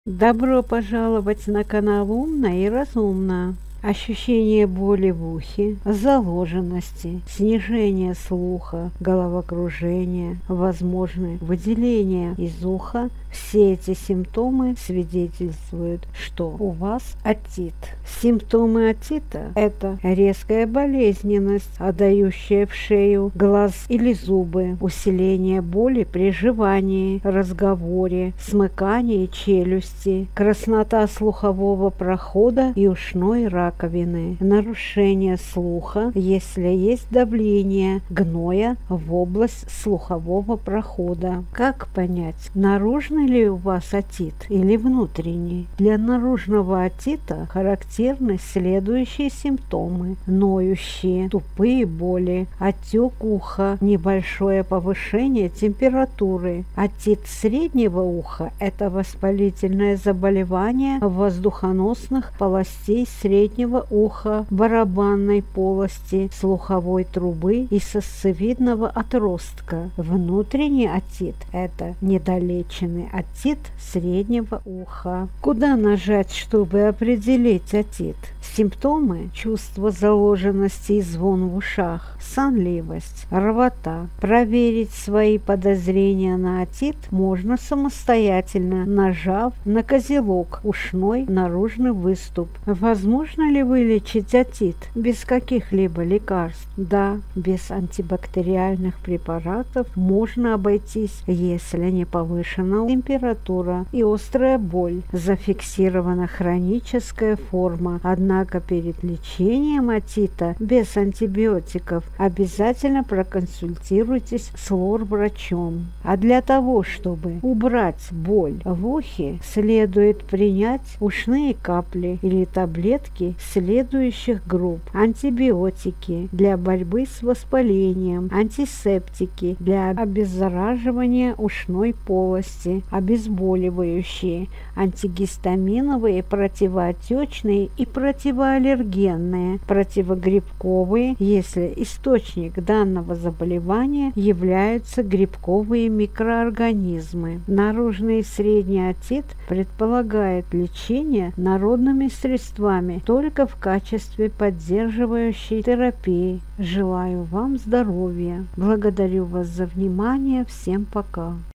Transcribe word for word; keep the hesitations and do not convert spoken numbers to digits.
Добро пожаловать на канал «Умно и разумно». Ощущение боли в ухе, заложенности, снижение слуха, головокружение, возможны выделения из уха. Все эти симптомы свидетельствуют, что у вас отит. Симптомы отита – это резкая болезненность, отдающая в шею, глаз или зубы, усиление боли при жевании, разговоре, смыкании челюсти, краснота слухового прохода и ушной раковины, нарушение слуха, если есть давление гноя в область слухового прохода. Как понять, наружный ли у вас отит или внутренний? Для наружного отита характерны следующие симптомы: ноющие, тупые боли, отек уха, небольшое повышение температуры. Отит среднего уха – это воспалительное заболевание воздухоносных полостей среднего уха, барабанной полости, слуховой трубы и сосцевидного отростка. Внутренний отит – это недолеченный отит среднего уха. Куда нажать, чтобы определить отит? Симптомы: чувство заложенности и звон в ушах, сонливость, рвота. Проверить свои подозрения на отит можно самостоятельно, нажав на козелок ушной наружный выступ. Возможно ли вылечить отит без каких-либо лекарств? Да, без антибактериальных препаратов можно обойтись, если не повышена температура и острая боль, зафиксирована хроническая форма. Однако перед лечением отита без антибиотиков обязательно проконсультируйтесь с лор-врачом. А для того, чтобы убрать боль в ухе, следует принять ушные капли или таблетки следующих групп: антибиотики для борьбы с воспалением, антисептики для обеззараживания ушной полости, обезболивающие, антигистаминовые, противоотечные и противоаллергенные, противогрибковые, если источник данного заболевания являются грибковые микроорганизмы. Наружный и средний отит предполагает лечение народными средствами только в качестве поддерживающей терапии. Желаю вам здоровья. Благодарю вас за внимание. Всем пока.